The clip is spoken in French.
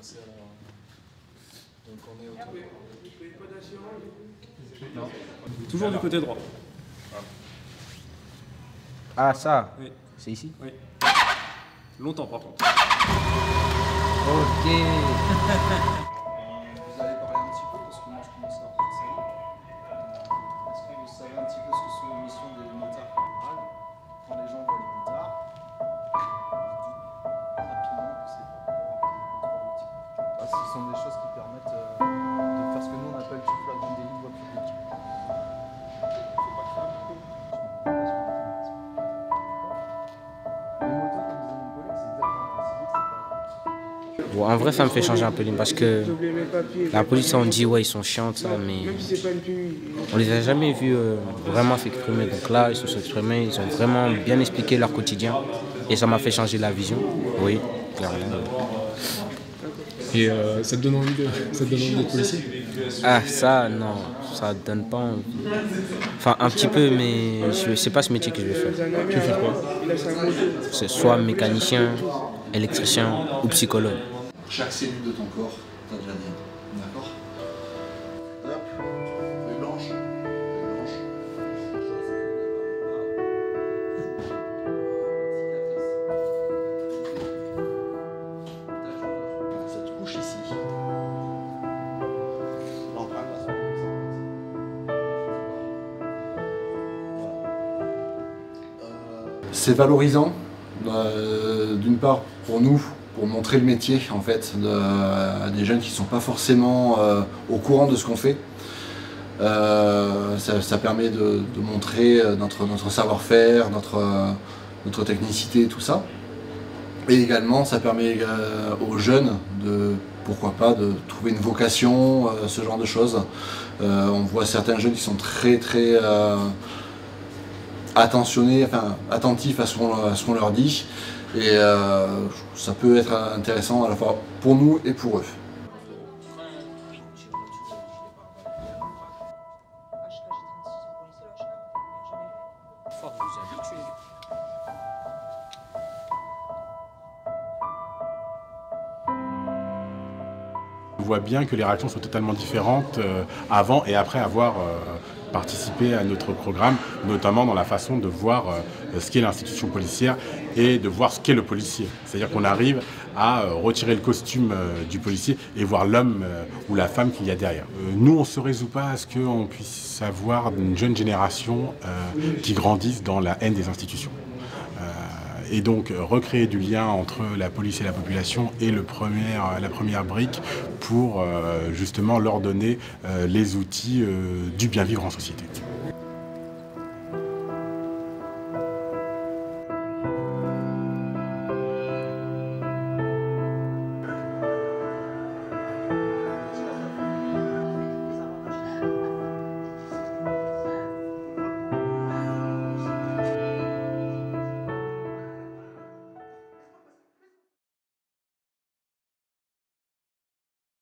passer à la... Donc on est autour. Non. Toujours du côté droit. Ah, ça Oui. C'est ici? Oui. Longtemps par contre. Ok. Vous allez parler un petit peu parce que moi je commence à avoir ça. Est-ce que vous savez un petit peu ce que sont les missions des motards en général? Quand les gens voient les motards, ils disent rapidement que c'est pour avoir un contrôle routier. Ce sont des choses qui permettent de faire ce que nous on appelle du flagrant délit de voie publique. Bon, en vrai, ça me fait changer un peu parce que la police, on dit ouais, ils sont chiants, ça, mais on les a jamais vus vraiment s'exprimer. Donc là, ils se sont exprimés, ils ont vraiment bien expliqué leur quotidien et ça m'a fait changer la vision. Oui, clairement. Et ça te donne envie d'être policier? Ah, ça, non, ça donne pas envie. Enfin, un petit peu, mais c'est pas ce métier que je vais faire. Tu veux faire quoi? C'est soit mécanicien, électricien ou psychologue. Chaque cellule de ton corps, t'as déjà dit. D'accord? Hop, feuille blanche, feuille blanche. Cette couche ici, l'empreinte va se faire comme ça. C'est valorisant, d'une part pour nous, pour montrer le métier en fait à des jeunes qui ne sont pas forcément au courant de ce qu'on fait. Ça permet de montrer notre savoir-faire, notre technicité, tout ça. Et également ça permet aux jeunes pourquoi pas, de trouver une vocation, ce genre de choses. On voit certains jeunes qui sont très attentionnés, enfin attentifs à ce qu'on leur dit. Et ça peut être intéressant à la fois pour nous et pour eux. On voit bien que les réactions sont totalement différentes avant et après avoir participé à notre programme, notamment dans la façon de voir ce qu'est l'institution policière et de voir ce qu'est le policier. C'est-à-dire qu'on arrive à retirer le costume du policier et voir l'homme ou la femme qu'il y a derrière. Nous, on ne se résout pas à ce qu'on puisse avoir une jeune génération qui grandisse dans la haine des institutions. Et donc recréer du lien entre la police et la population est la première brique pour justement leur donner les outils du bien vivre en société.